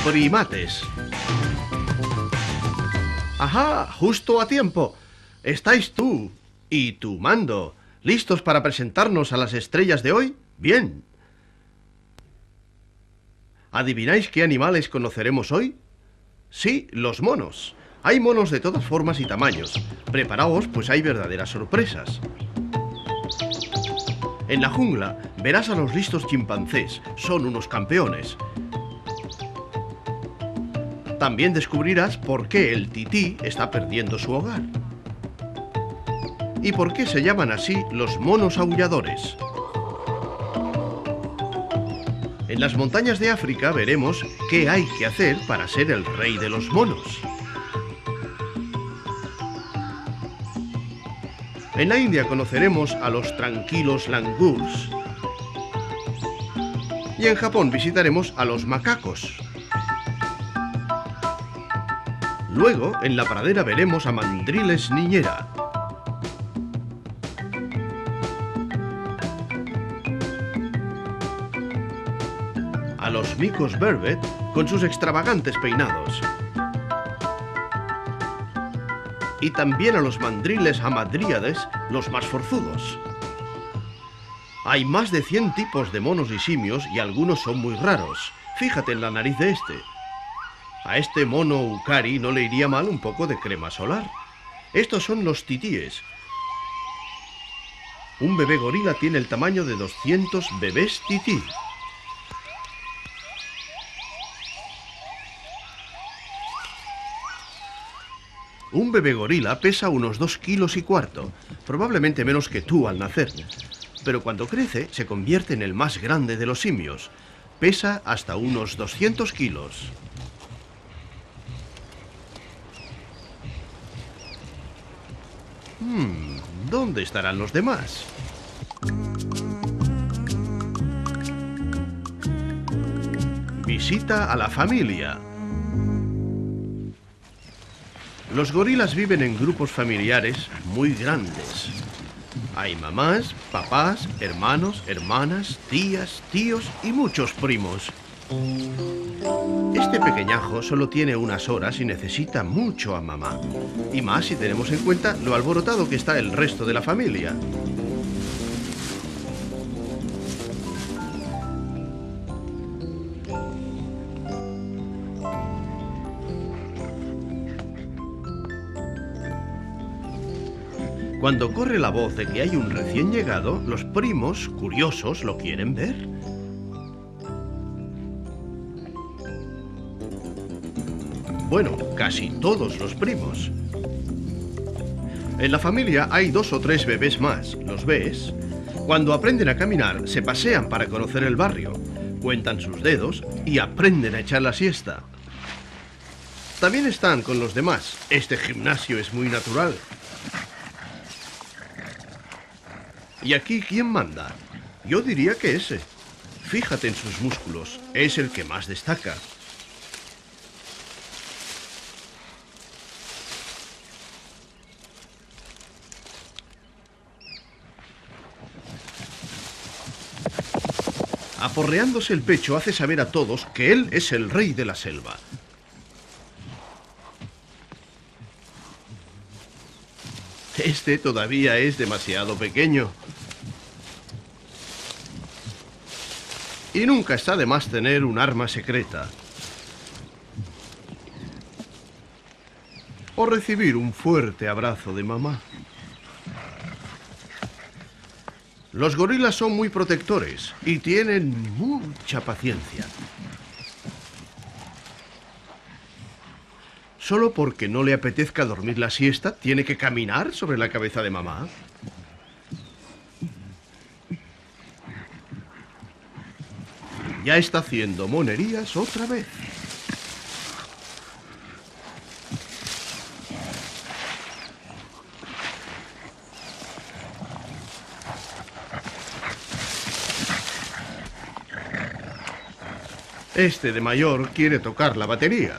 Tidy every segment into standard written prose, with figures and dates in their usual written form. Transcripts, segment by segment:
Primates. ¡Ajá! ¡Justo a tiempo! ¿Estáis tú y tu mando listos para presentarnos a las estrellas de hoy? Bien. ¿Adivináis qué animales conoceremos hoy? Sí, los monos. Hay monos de todas formas y tamaños. Preparaos, pues hay verdaderas sorpresas. En la jungla verás a los listos chimpancés. Son unos campeones. También descubrirás por qué el tití está perdiendo su hogar. ¿Y por qué se llaman así los monos aulladores? En las montañas de África veremos qué hay que hacer para ser el rey de los monos. En la India conoceremos a los tranquilos langurs. Y en Japón visitaremos a los macacos. Luego, en la pradera veremos a mandriles niñera. A los micos berbet con sus extravagantes peinados. Y también a los mandriles hamadríades, los más forzudos. Hay más de 100 tipos de monos y simios y algunos son muy raros. Fíjate en la nariz de este. A este mono Ukari no le iría mal un poco de crema solar. Estos son los titíes. Un bebé gorila tiene el tamaño de 200 bebés tití. Un bebé gorila pesa unos 2,25 kilos, probablemente menos que tú al nacer. Pero cuando crece se convierte en el más grande de los simios. Pesa hasta unos 200 kilos. ¿Dónde estarán los demás? Visita a la familia. Los gorilas viven en grupos familiares muy grandes. Hay mamás, papás, hermanos, hermanas, tías, tíos y muchos primos. Este pequeñajo solo tiene unas horas y necesita mucho a mamá. Y más si tenemos en cuenta lo alborotado que está el resto de la familia. Cuando corre la voz de que hay un recién llegado, los primos, curiosos, lo quieren ver. Bueno, casi todos los primos. En la familia hay 2 o 3 bebés más, ¿los ves? Cuando aprenden a caminar, se pasean para conocer el barrio, cuentan sus dedos y aprenden a echar la siesta. También están con los demás. Este gimnasio es muy natural. ¿Y aquí quién manda? Yo diría que ese. Fíjate en sus músculos, es el que más destaca. Aporreándose el pecho hace saber a todos que él es el rey de la selva. Este todavía es demasiado pequeño. Y nunca está de más tener un arma secreta. O recibir un fuerte abrazo de mamá. Los gorilas son muy protectores y tienen mucha paciencia. Solo porque no le apetezca dormir la siesta, tiene que caminar sobre la cabeza de mamá. Ya está haciendo monerías otra vez. Este de mayor quiere tocar la batería.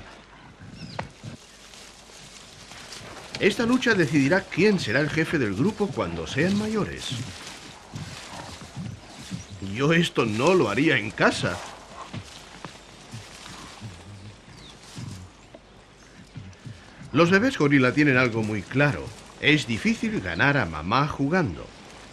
Esta lucha decidirá quién será el jefe del grupo cuando sean mayores. Yo esto no lo haría en casa. Los bebés gorila tienen algo muy claro. Es difícil ganar a mamá jugando.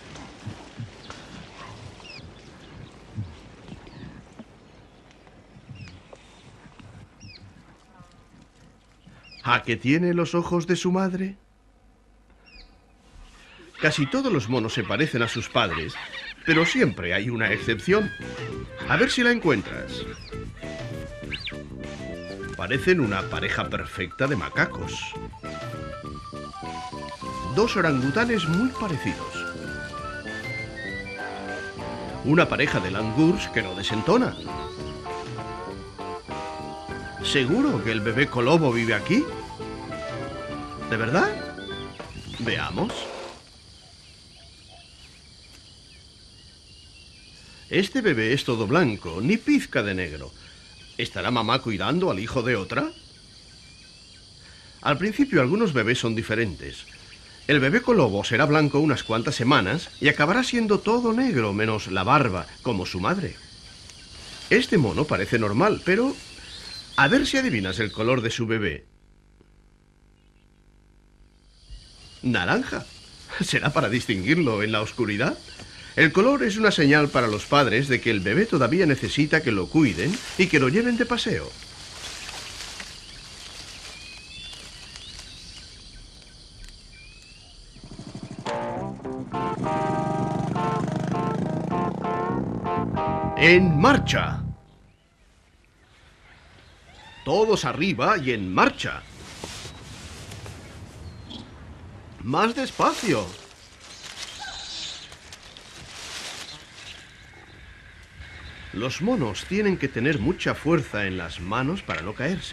¿A qué tiene los ojos de su madre? Casi todos los monos se parecen a sus padres, pero siempre hay una excepción. A ver si la encuentras. Parecen una pareja perfecta de macacos. Dos orangutanes muy parecidos. Una pareja de langurs que no desentona. ¿Seguro que el bebé Colobo vive aquí? ¿De verdad? Veamos. Este bebé es todo blanco, ni pizca de negro. ¿Estará mamá cuidando al hijo de otra? Al principio algunos bebés son diferentes. El bebé Colobo será blanco unas cuantas semanas y acabará siendo todo negro, menos la barba, como su madre. Este mono parece normal, pero a ver si adivinas el color de su bebé. Naranja. ¿Será para distinguirlo en la oscuridad? El color es una señal para los padres de que el bebé todavía necesita que lo cuiden y que lo lleven de paseo. ¡En marcha! Todos arriba y en marcha. ¡Más despacio! Los monos tienen que tener mucha fuerza en las manos para no caerse.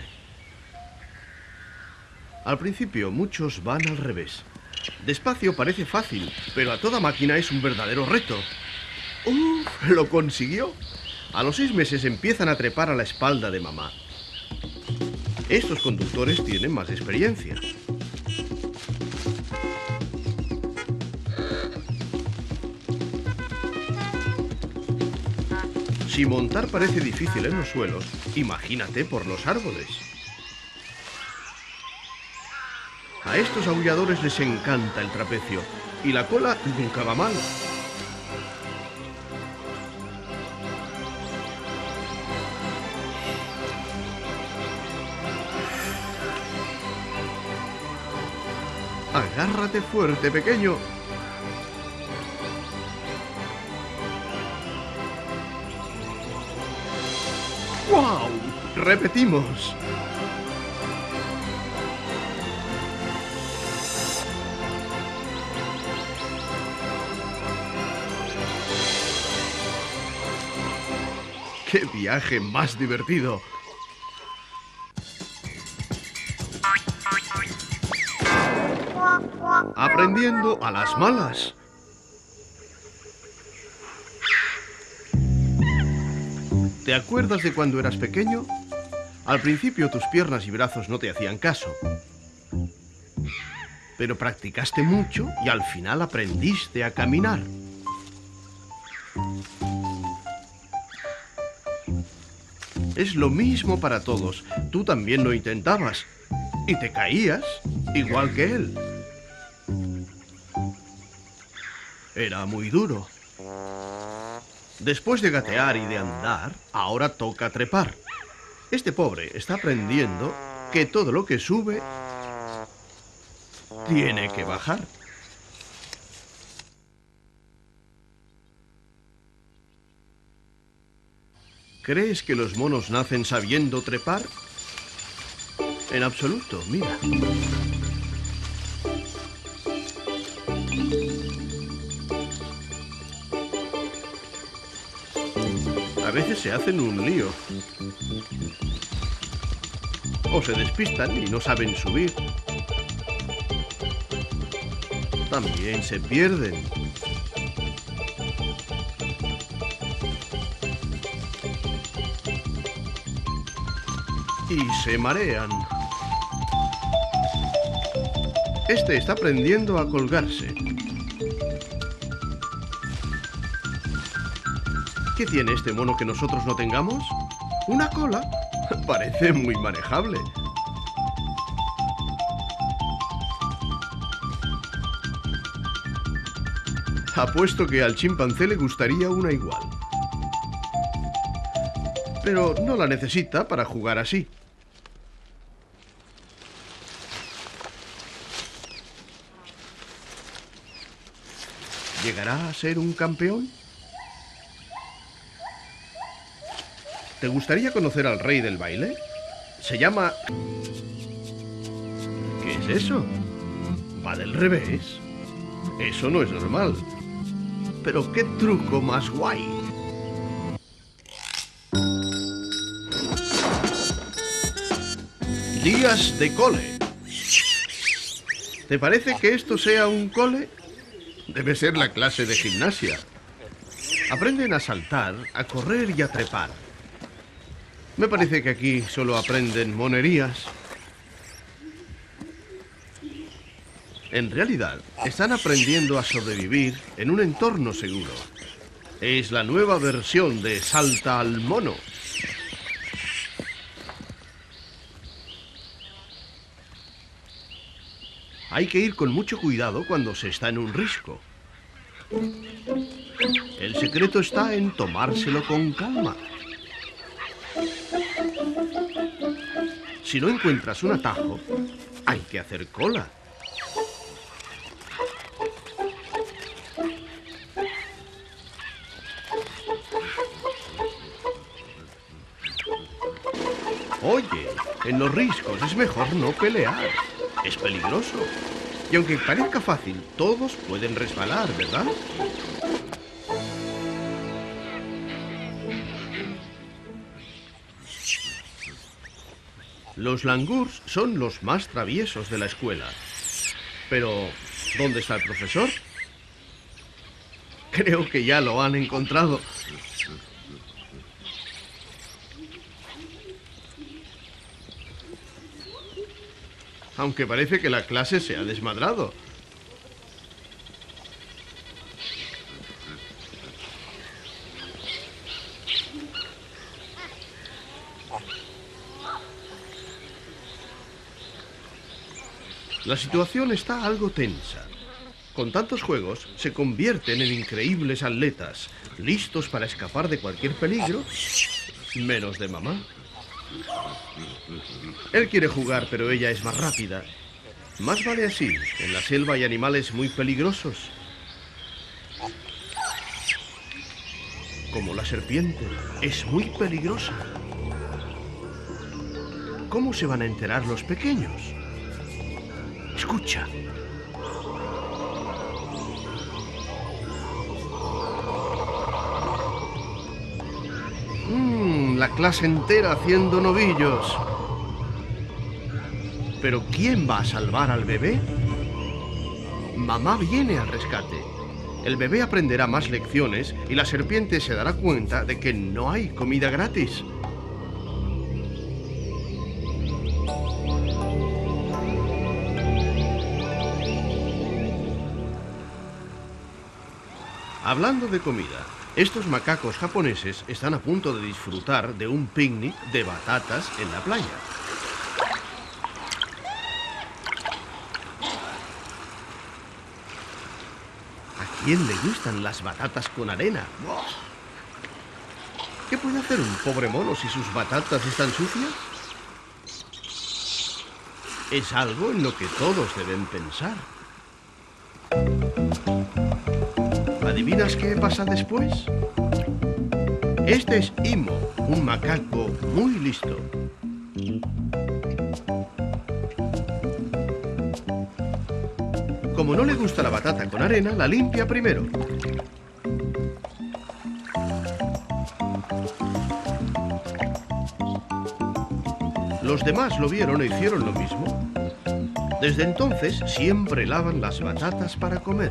Al principio muchos van al revés. Despacio parece fácil, pero a toda máquina es un verdadero reto. ¡Uf! ¡Lo consiguió! A los 6 meses empiezan a trepar a la espalda de mamá. Estos conductores tienen más experiencia. Si montar parece difícil en los suelos, imagínate por los árboles. A estos aulladores les encanta el trapecio y la cola nunca va mal. Agárrate fuerte, pequeño. ¡Guau! Repetimos. ¡Qué viaje más divertido! Aprendiendo a las malas. ¿Te acuerdas de cuando eras pequeño? Al principio tus piernas y brazos no te hacían caso. Pero practicaste mucho y al final aprendiste a caminar. Es lo mismo para todos. Tú también lo intentabas. Y te caías, igual que él. Era muy duro. Después de gatear y de andar, ahora toca trepar. Este pobre está aprendiendo que todo lo que sube tiene que bajar. ¿Crees que los monos nacen sabiendo trepar? En absoluto, mira. A veces se hacen un lío. O se despistan y no saben subir. También se pierden. Y se marean. Este está aprendiendo a colgarse. ¿Qué tiene este mono que nosotros no tengamos? ¿Una cola? Parece muy manejable. Apuesto que al chimpancé le gustaría una igual. Pero no la necesita para jugar así. ¿Llegará a ser un campeón? ¿Te gustaría conocer al rey del baile? Se llama... ¿Qué es eso? Va del revés. Eso no es normal. Pero qué truco más guay. Días de cole. ¿Te parece que esto sea un cole? Debe ser la clase de gimnasia. Aprenden a saltar, a correr y a trepar. Me parece que aquí solo aprenden monerías. En realidad, están aprendiendo a sobrevivir en un entorno seguro. Es la nueva versión de Salta al Mono. Hay que ir con mucho cuidado cuando se está en un risco. El secreto está en tomárselo con calma. Si no encuentras un atajo, hay que hacer cola. Oye, en los riscos es mejor no pelear. Es peligroso. Y aunque parezca fácil, todos pueden resbalar, ¿verdad? Los langurs son los más traviesos de la escuela. Pero, ¿dónde está el profesor? Creo que ya lo han encontrado. Aunque parece que la clase se ha desmadrado. La situación está algo tensa. Con tantos juegos, se convierten en increíbles atletas, listos para escapar de cualquier peligro, menos de mamá. Él quiere jugar, pero ella es más rápida. Más vale así. En la selva hay animales muy peligrosos. Como la serpiente. Es muy peligrosa. ¿Cómo se van a enterar los pequeños? Escucha. La clase entera haciendo novillos. ¿Pero quién va a salvar al bebé? Mamá viene al rescate. El bebé aprenderá más lecciones y la serpiente se dará cuenta de que no hay comida gratis. Hablando de comida, estos macacos japoneses están a punto de disfrutar de un picnic de batatas en la playa. ¿A quién le gustan las batatas con arena? ¡Buah! ¿Qué puede hacer un pobre mono si sus batatas están sucias? Es algo en lo que todos deben pensar. ¿Adivinas qué pasa después? Este es Imo, un macaco muy listo. Como no le gusta la batata con arena, la limpia primero. Los demás lo vieron e hicieron lo mismo. Desde entonces siempre lavan las batatas para comer.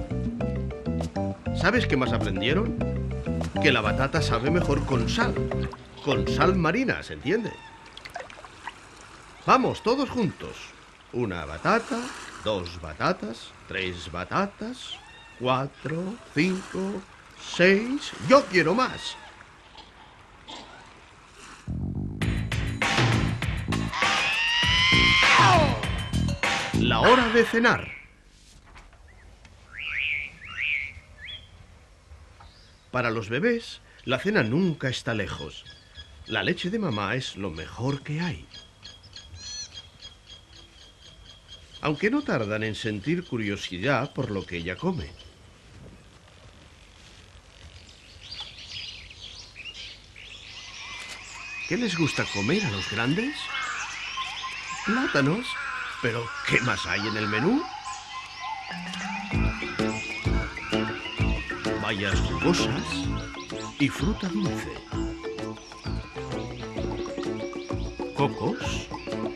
¿Sabes qué más aprendieron? Que la batata sabe mejor con sal marina, ¿se entiende? Vamos, todos juntos. Una batata, 2 batatas, 3 batatas, 4, 5, 6... ¡Yo quiero más! La hora de cenar. Para los bebés, la cena nunca está lejos. La leche de mamá es lo mejor que hay. Aunque no tardan en sentir curiosidad por lo que ella come. ¿Qué les gusta comer a los grandes? Plátanos. ¿Pero qué más hay en el menú? Bayas jugosas y fruta dulce. Cocos.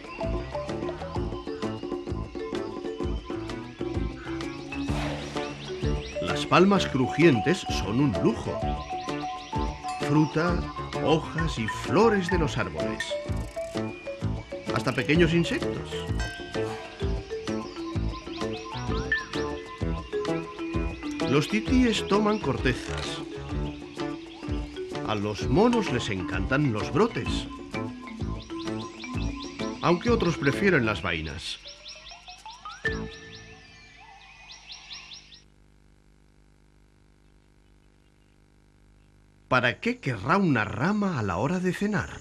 Las palmas crujientes son un lujo. Fruta, hojas y flores de los árboles. Hasta pequeños insectos. Los titíes toman cortezas. A los monos les encantan los brotes, aunque otros prefieren las vainas. ¿Para qué querrá una rama a la hora de cenar?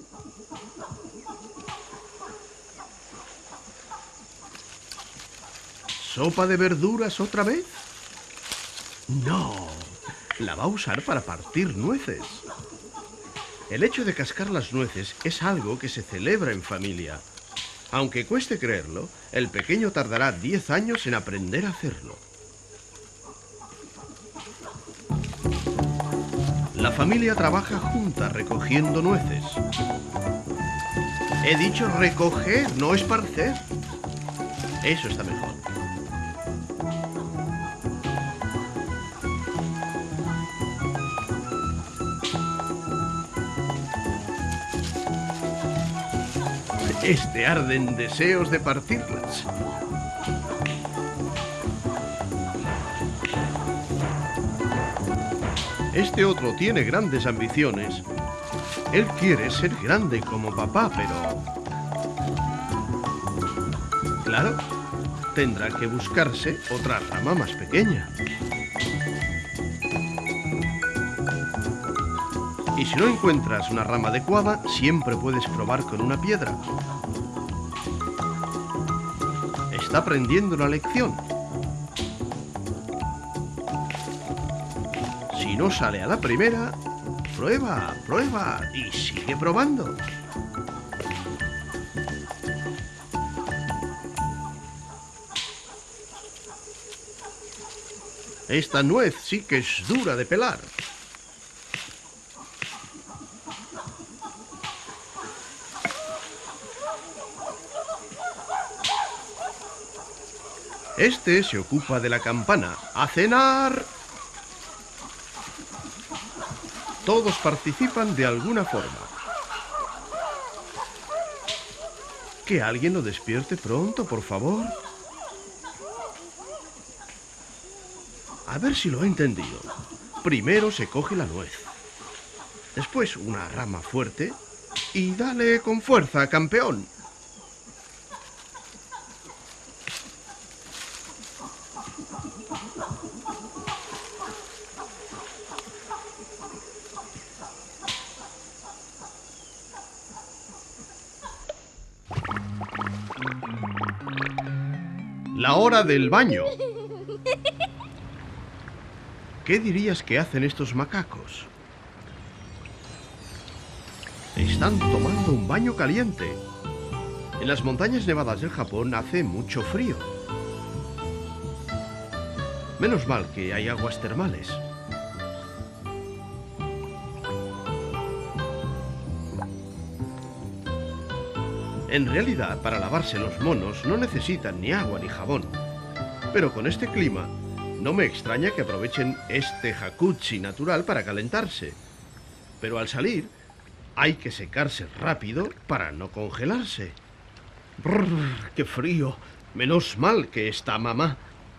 ¿Sopa de verduras otra vez? No, la va a usar para partir nueces. El hecho de cascar las nueces es algo que se celebra en familia. Aunque cueste creerlo, el pequeño tardará 10 años en aprender a hacerlo. La familia trabaja junta recogiendo nueces. He dicho recoger, no esparcer. Eso está mejor. Este arden deseos de partirlas. Este otro tiene grandes ambiciones. Él quiere ser grande como papá, pero... claro, tendrá que buscarse otra rama más pequeña. Y si no encuentras una rama adecuada, siempre puedes probar con una piedra. Está aprendiendo la lección. Si no sale a la primera, prueba, prueba y sigue probando. Esta nuez sí que es dura de pelar. Este se ocupa de la campana. ¡A cenar! Todos participan de alguna forma. Que alguien lo despierte pronto, por favor. A ver si lo he entendido. Primero se coge la nuez. Después una rama fuerte. Y dale con fuerza, campeón. La hora del baño. ¿Qué dirías que hacen estos macacos? Están tomando un baño caliente. En las montañas nevadas del Japón hace mucho frío. Menos mal que hay aguas termales. En realidad, para lavarse los monos no necesitan ni agua ni jabón. Pero con este clima, no me extraña que aprovechen este jacuzzi natural para calentarse. Pero al salir, hay que secarse rápido para no congelarse. ¡Brrr! ¡Qué frío! Menos mal que está mamá.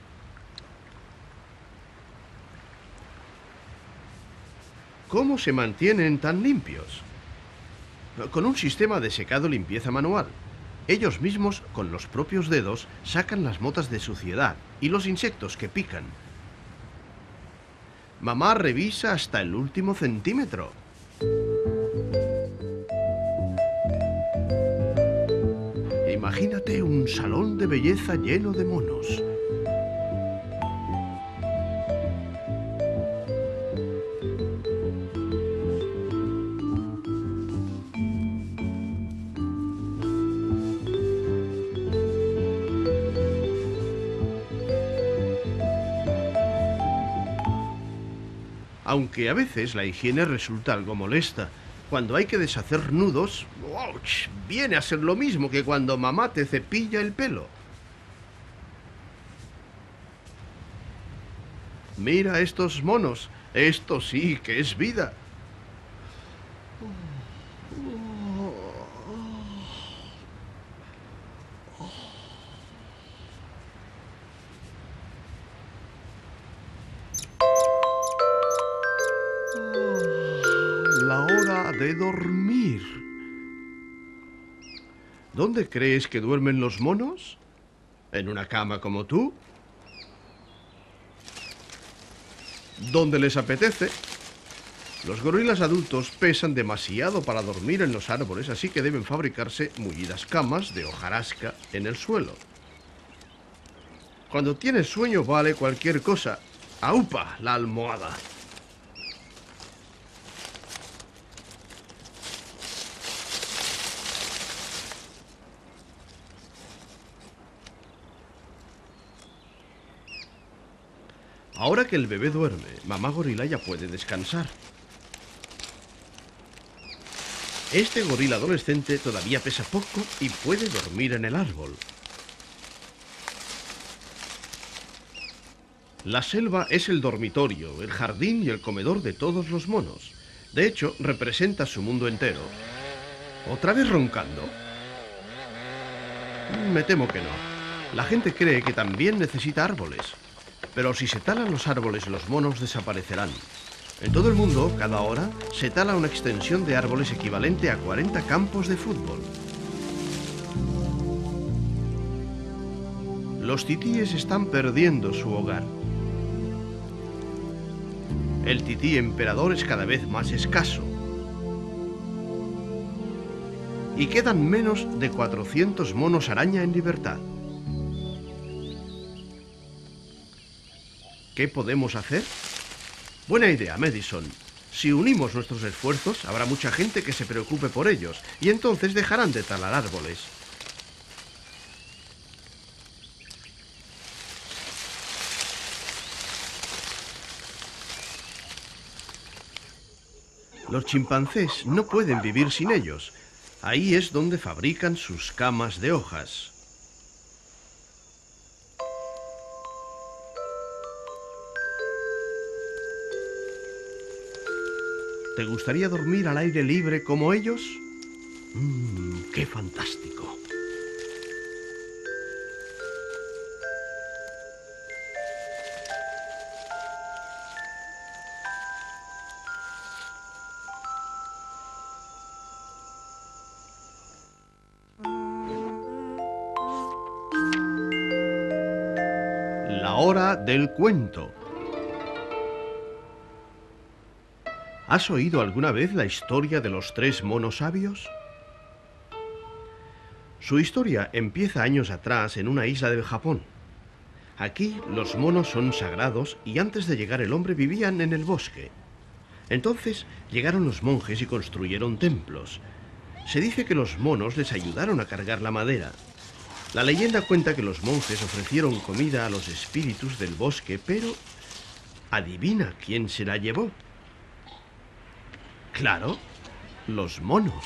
¿Cómo se mantienen tan limpios? Con un sistema de secado-limpieza manual. Ellos mismos, con los propios dedos, sacan las motas de suciedad y los insectos que pican. Mamá revisa hasta el último centímetro. Imagínate un salón de belleza lleno de monos. Aunque a veces la higiene resulta algo molesta. Cuando hay que deshacer nudos, ¡ouch!, viene a ser lo mismo que cuando mamá te cepilla el pelo. Mira estos monos, esto sí que es vida. La hora de dormir. ¿Dónde crees que duermen los monos? ¿En una cama como tú? ¿Dónde les apetece? Los gorilas adultos pesan demasiado para dormir en los árboles, así que deben fabricarse mullidas camas de hojarasca en el suelo. Cuando tienes sueño vale cualquier cosa. ¡Aupa! La almohada. Ahora que el bebé duerme, mamá gorila ya puede descansar. Este gorila adolescente todavía pesa poco y puede dormir en el árbol. La selva es el dormitorio, el jardín y el comedor de todos los monos. De hecho, representa su mundo entero. ¿Otra vez roncando? Me temo que no. La gente cree que también necesita árboles. Pero si se talan los árboles, los monos desaparecerán. En todo el mundo, cada hora, se tala una extensión de árboles equivalente a 40 campos de fútbol. Los titíes están perdiendo su hogar. El tití emperador es cada vez más escaso. Y quedan menos de 400 monos araña en libertad. ¿Qué podemos hacer? Buena idea, Madison. Si unimos nuestros esfuerzos, habrá mucha gente que se preocupe por ellos, y entonces dejarán de talar árboles. Los chimpancés no pueden vivir sin ellos. Ahí es donde fabrican sus camas de hojas. ¿Te gustaría dormir al aire libre como ellos? ¡Qué fantástico! La hora del cuento. ¿Has oído alguna vez la historia de los 3 monos sabios? Su historia empieza años atrás en una isla del Japón. Aquí los monos son sagrados y antes de llegar el hombre vivían en el bosque. Entonces llegaron los monjes y construyeron templos. Se dice que los monos les ayudaron a cargar la madera. La leyenda cuenta que los monjes ofrecieron comida a los espíritus del bosque, pero adivina quién se la llevó. Claro, los monos.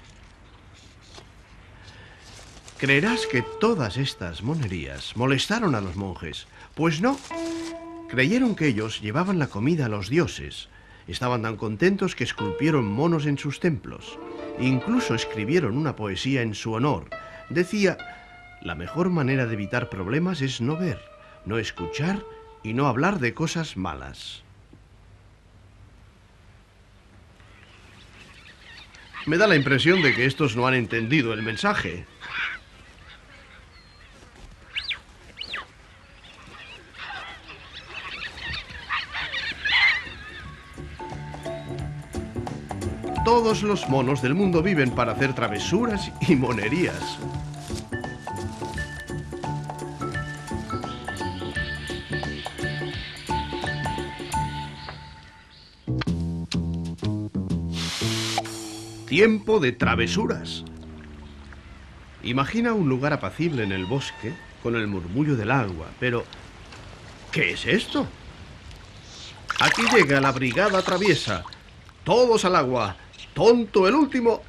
Creerás que todas estas monerías molestaron a los monjes. Pues no. Creyeron que ellos llevaban la comida a los dioses. Estaban tan contentos que esculpieron monos en sus templos. Incluso escribieron una poesía en su honor. Decía: la mejor manera de evitar problemas es no ver, no escuchar y no hablar de cosas malas. Me da la impresión de que estos no han entendido el mensaje. todos los monos del mundo viven para hacer travesuras y monerías. Tiempo de travesuras. Imagina un lugar apacible en el bosque con el murmullo del agua, pero ¿qué es esto? Aquí llega la brigada traviesa. Todos al agua. Tonto el último.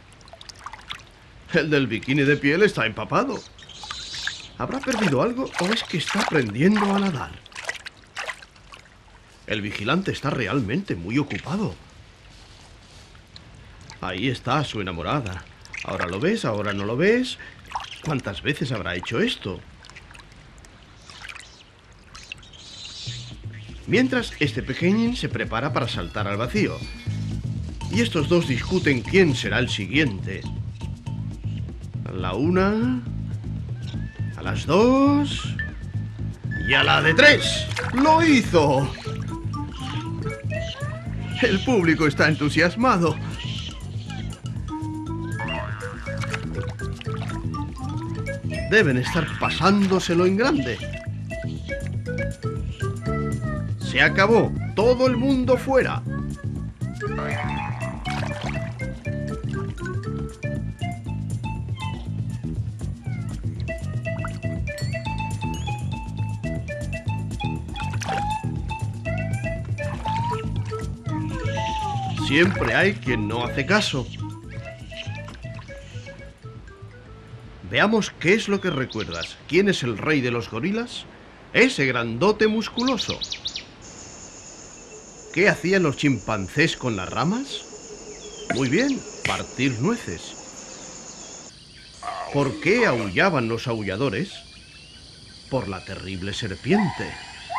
El del bikini de piel está empapado. ¿Habrá perdido algo o es que está aprendiendo a nadar? El vigilante está realmente muy ocupado. Ahí está su enamorada. Ahora lo ves, ahora no lo ves. ¿Cuántas veces habrá hecho esto? Mientras, este pequeñín se prepara para saltar al vacío. Y estos dos discuten quién será el siguiente. A la 1, a las 2 y a la de 3. ¡Lo hizo! El público está entusiasmado. Deben estar pasándoselo en grande. Se acabó. Todo el mundo fuera. Siempre hay quien no hace caso. Veamos qué es lo que recuerdas. ¿Quién es el rey de los gorilas? Ese grandote musculoso. ¿Qué hacían los chimpancés con las ramas? Muy bien, partir nueces. ¿Por qué aullaban los aulladores? Por la terrible serpiente.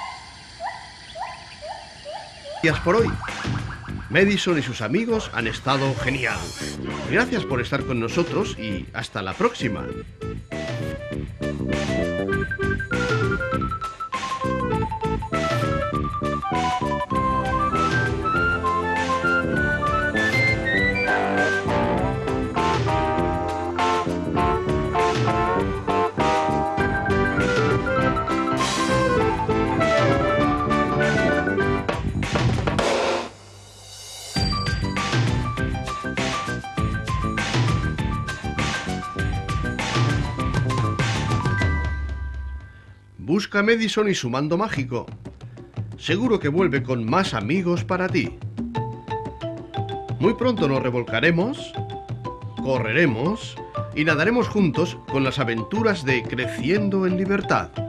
Gracias por hoy. Madison y sus amigos han estado genial. Gracias por estar con nosotros y hasta la próxima. Busca a Madison y su mando mágico. Seguro que vuelve con más amigos para ti. Muy pronto nos revolcaremos, correremos y nadaremos juntos con las aventuras de Creciendo en Libertad.